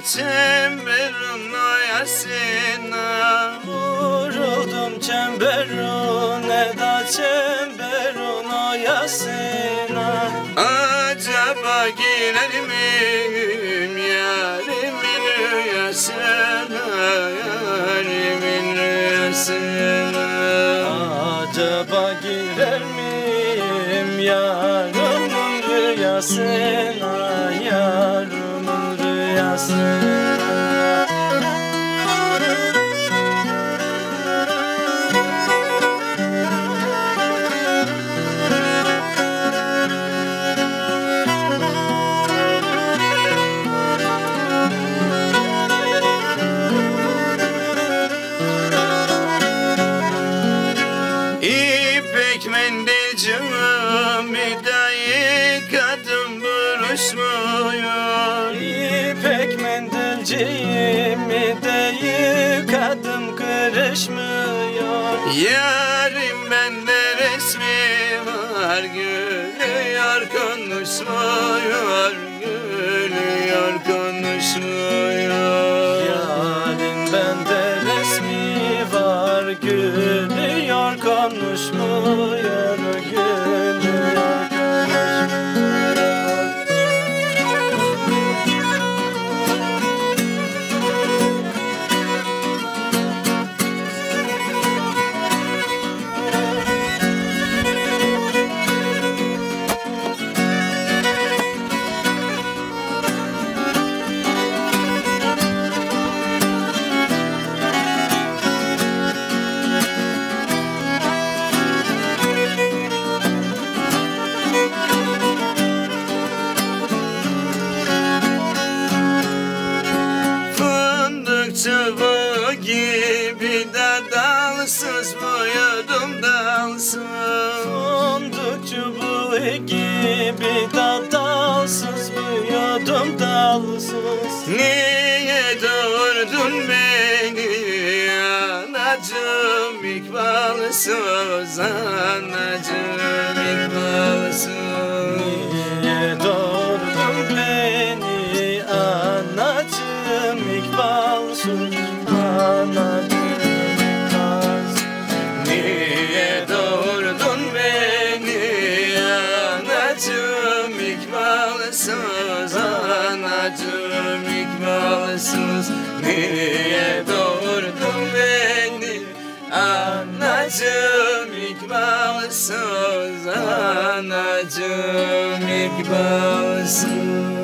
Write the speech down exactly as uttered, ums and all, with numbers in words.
çemberin oyasına. Vuruldum çemberin da çemberin oyasına. Acaba girer miyim yarimin rüyasına, yarimin rüyasına. Acaba girer miyim yarımın rüyasına, yarımın rüyasına. İpek mendil camide yıkadım buruşmuyor. İpek mendilciğimi de yıkadım kırışmıyor. Yarim bende resmi var, gülüyor konuşmuyor, gülüyor konuşmuyor. Yarim bende resmi var, gülüyor konuşmuyor, gülüyor konuşmuyor. Çubuğu gibi de dalsız boyudum dalsız. Fındık çubuğu gibi de dalsız büyüdüm dalsız. Niye doğurdun beni anacığım ikbalsız, anacığım ikbalsız. Niye doğurdun beni anacığım ikbalsız, anacığım ikbalsız. Niye doğurdun beni anacığım ikbalsız, anacığım ikbalsız. Niye doğurdun beni anacığım ikbalsız, anacığım ikbalsız.